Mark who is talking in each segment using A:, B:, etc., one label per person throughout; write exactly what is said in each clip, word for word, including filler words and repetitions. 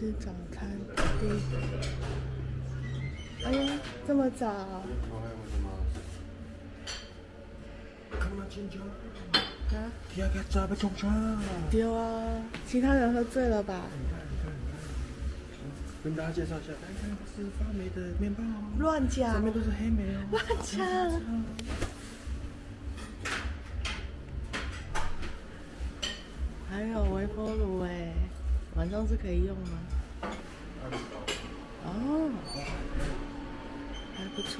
A: 吃早餐。第一，哎呀，这么早？啊？丢啊！其他人喝醉了吧？
B: 跟大家介绍一下，来看，这是发霉的面包哦。
A: 乱讲！
B: 上面都是黑莓哦。
A: 乱讲！还有微波炉哎，晚上是可以用吗？哦，还不错。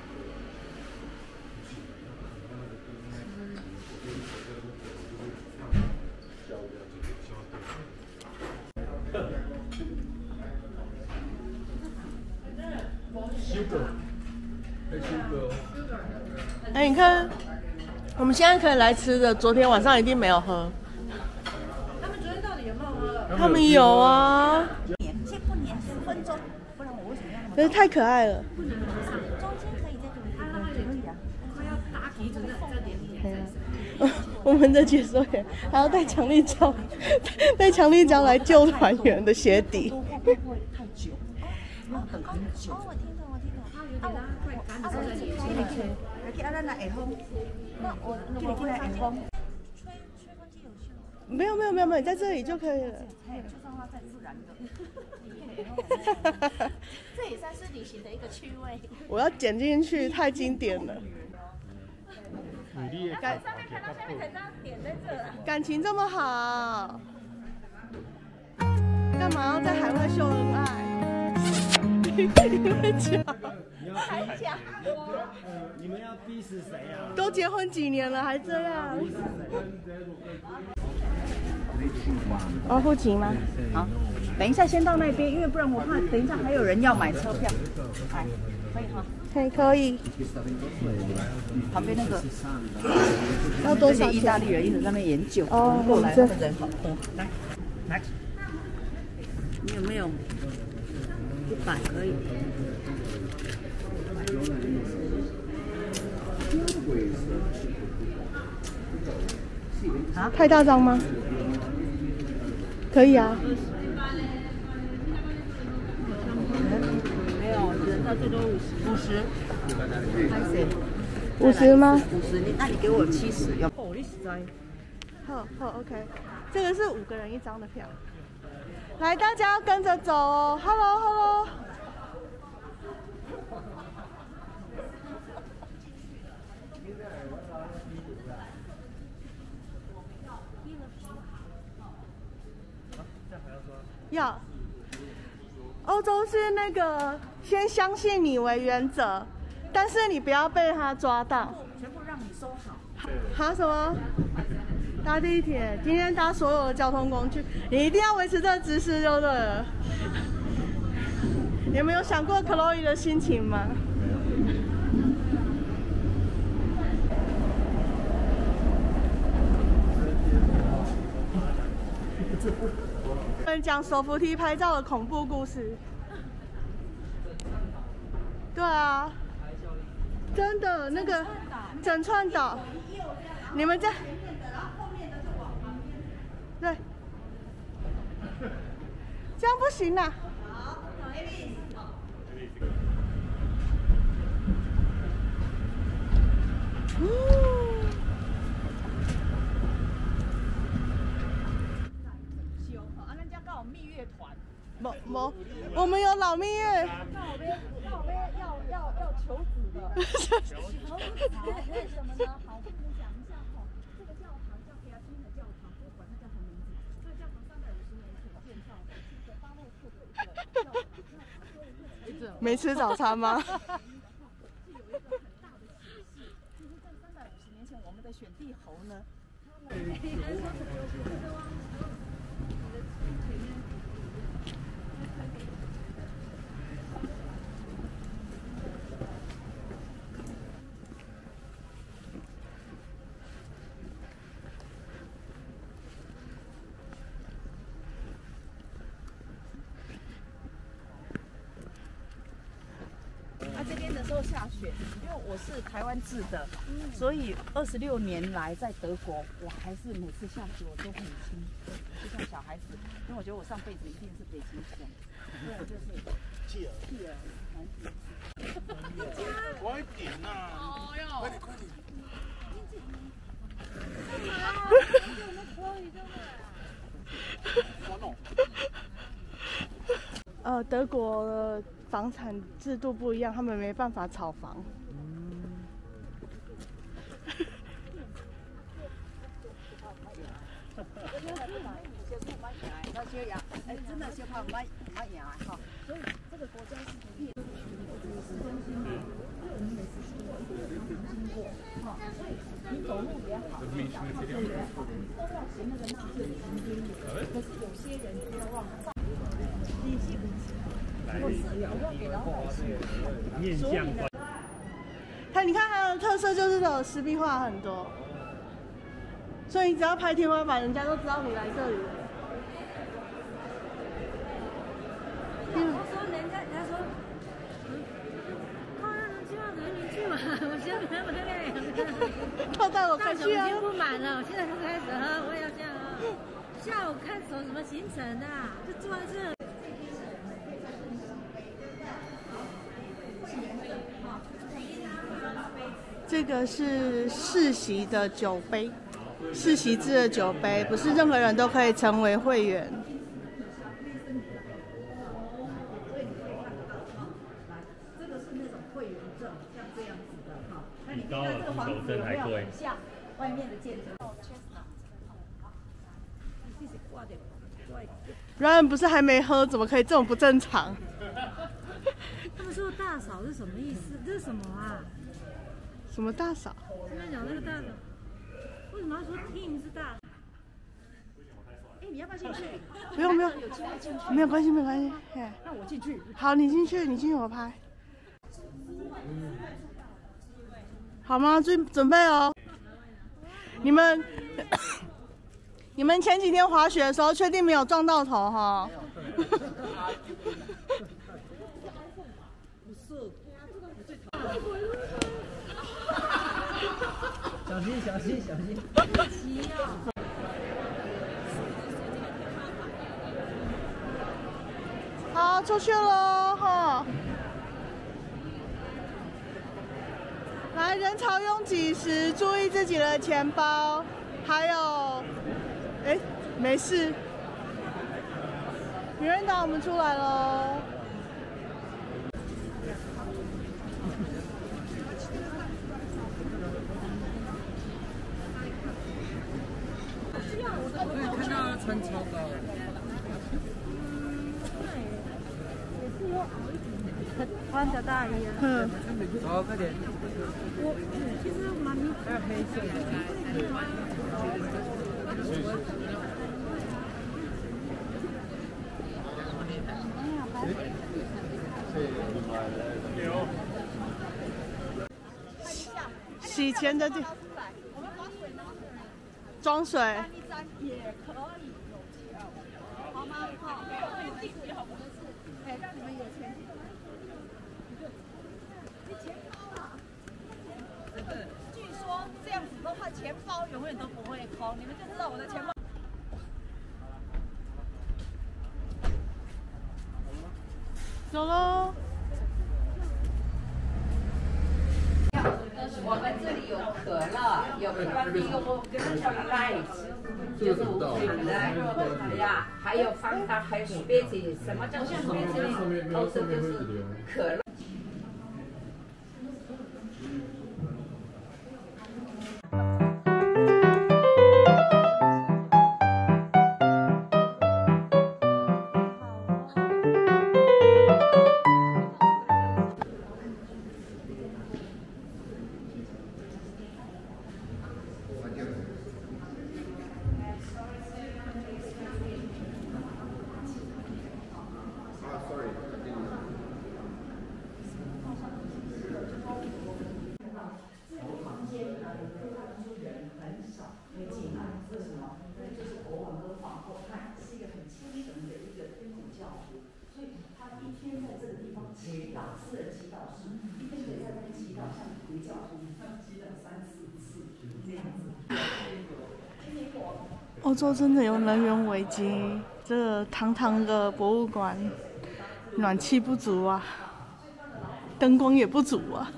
A: 哎，你看，我们现在可以来吃的，昨天晚上一定没有喝。
C: 他们昨天到底有没有喝？
A: 他们有啊。
C: 粘，先不粘十分钟，不然我为什么要那么？
A: 可是太可爱了。
C: 不粘中间可以在这里，可以啊。我要打几针再点点。
A: 我们的解说员还要带强力胶，带强力胶来救团员的鞋底。
C: 会不会太久？哦，很很久。哦，我听懂，我听懂。啊，有点拉快干的这个也可以。来给阿兰来耳风。那我给你来耳风。吹吹风机有效。
A: 没有没有没有没有，你在这里就可以了。
C: 就让它再自然的。这也算是旅行的一个趣味。
A: 我要剪进去，太经典了。
C: 感上面看到下面可以这样点在这。感
A: 情这么好，干嘛要在海外秀恩爱？你会讲？
C: 还讲？
B: 你们要逼死谁啊？
A: 都结婚几年了还这样？哦，付钱吗？
C: 好，等一下先到那边，因为不然我怕等一下还有人要买车票。哎，可以哈。
A: 可以可以。
C: 旁边那个
A: 要多少钱？
C: 意大利人一直在那边研究。
A: 哦，
C: 过来，他们人好多。来，来，你有没有一百可以？
A: 啊？太大张吗？可以啊。
C: 没有，人到最多五十。五十。拍谁？
A: 五十吗？
C: 五十，你那你给我七十，要。哦，你实在。
A: 好好 ，OK， 这个是五个人一张的票。来，大家要跟着走哦。Hello Hello。要。欧洲是那个先相信你为原则，但是你不要被他抓到。
C: 全部让你收好。
A: 好什么？搭地铁，今天搭所有的交通工具，你一定要维持这个姿势就对了。有没有想过 Chloe 的心情吗？我们讲手扶梯拍照的恐怖故事。对啊，真的那个整串岛，你们在。对，这样不行啦。好，没没，我们有老蜜月。
C: 那我们那我们要要要求子的。求子为什么呢？好，跟你们讲一下哈，这个教堂叫皮亚金的教堂，不管它叫什么名字，这个教堂三百五十年前建造的，是一个巴洛克的一个教堂。
A: 没吃早餐吗？
C: 是有一个很大的启示，就是在三百五十年前，我们的选帝侯呢，他们。这边的是时候下雪，因为我是台湾制的，所以二十六年来在德国，我还是每次下雪我都很兴奋，就像小孩子，因为我觉得我上辈子一定是北极熊，对，就是企鹅，企鹅，
B: 快点呐！哦哟，快点快点！
A: 呃，德国的房产制度不一样，他们没办法炒房。
C: 要修养，哎，真的修怕慢慢养啊，哈。所以这个国家是可以市中心嘛，因为我们每次经过一定常常经过，哈，所以你走路也好，你打车也好，都要行那个纳税的行经理。可是有些人就要忘了，利息不起，我是我要给老百姓，所以呢。
A: 它你看它的特色就是有石壁画很多，所以你只要拍天花板，人家都知道你来这里了。
D: 我说人家，人家说，嗯，靠那能去到哪里去嘛？我现在还没来。
A: 靠带我快去啊！
D: 已经不满了，我现在就开始喝，我也要这样喝。下午看走什么行程啊？就坐在这。
A: 这个是世袭的酒杯，世袭制的酒杯，不是任何人都可以成为会员。
C: 这个是那种会员证，像这样子的哈。那你
E: 比高尔夫球证还贵。
C: 像外面的建筑。
A: Ryan 不是还没喝，怎么可以这种不正常？
D: 他们说大嫂是什么意思？这是什么啊？
A: 什么大嫂？
D: 现在讲那个大嫂，为什么要说 team 是大？
C: 哎，你要不要进去？
A: 不用不用，没有关系没有关系。
C: 那我进去。
A: 好，你进去，你进去我拍。好吗？准准备哦。你们你们前几天滑雪的时候，确定没有撞到头哈？
B: 小心小心小心！
A: 好，出去喽哈！来，人潮拥挤时，注意自己的钱包，还有，哎，没事。名人岛，我们出来喽。
B: 看到穿超高了。
D: 穿着大衣啊。
A: 嗯。
B: 好，快点。
D: 我其实蛮迷。
B: 还有黑色的。
A: 洗钱的地。装水。
C: 也可以有钱，好吗？好，地主也好不是，哎，让你们有钱。你钱包啊？据说这样子的话，钱包永远都不会空，你们就知道我的钱包。
A: 走喽。
F: 我们这里有可乐，有关闭有 Light， 就是无糖的，呀，还有方糖，还有 Spezi， 什么叫 Spezi？ 都是就是可乐。
A: 欧洲真的有能源危机，这个堂堂的博物馆，暖气不足啊，灯光也不足啊。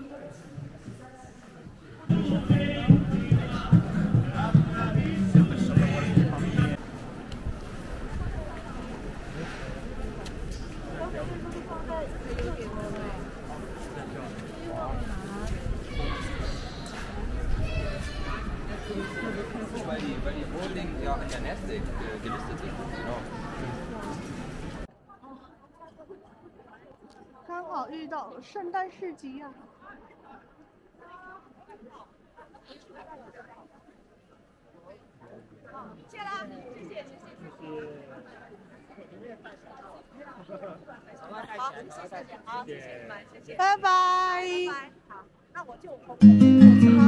E: Weil die, weil die Holding ja an der Nasdaq äh, gelistet sind. Genau.
A: 刚好遇到了圣诞市集啊！
C: 谢啦，谢谢谢谢。好，谢谢，好，谢谢你们，谢谢，
A: 拜拜。
C: 拜拜。好，那我就。